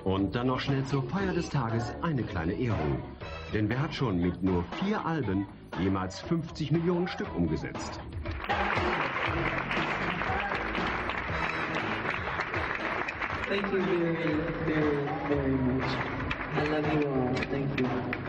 Und dann noch schnell zur Feier des Tages eine kleine Ehrung. Denn wer hat schon mit nur 4 Alben jemals 50 Millionen Stück umgesetzt? Thank you very, very, very much. I love you all. Thank you.